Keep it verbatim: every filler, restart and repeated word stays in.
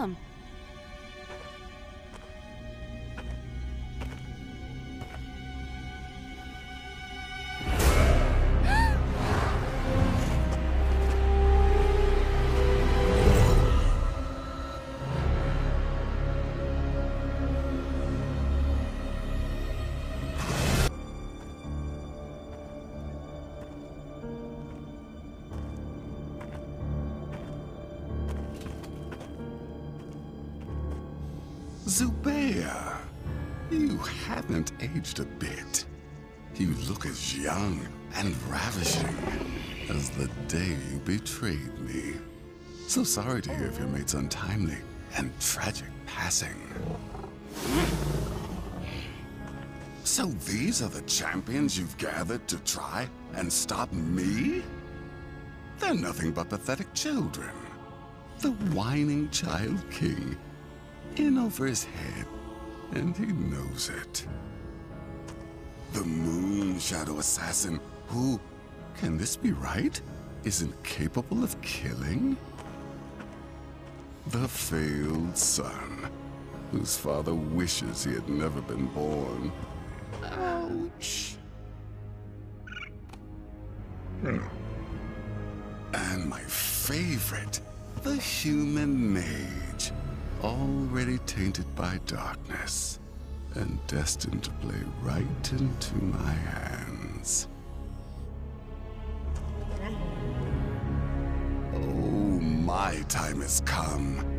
problem? Zubeir, you haven't aged a bit. You look as young and ravishing as the day you betrayed me. So sorry to hear of your mate's untimely and tragic passing. So these are the champions you've gathered to try and stop me? They're nothing but pathetic children. The whining child king, in over his head, and he knows it. The Moon Shadow Assassin, who, can this be right, isn't capable of killing? The failed son, whose father wishes he had never been born. Ouch. And my favorite, the human mage, already tainted by darkness, and destined to play right into my hands. Oh, my time has come.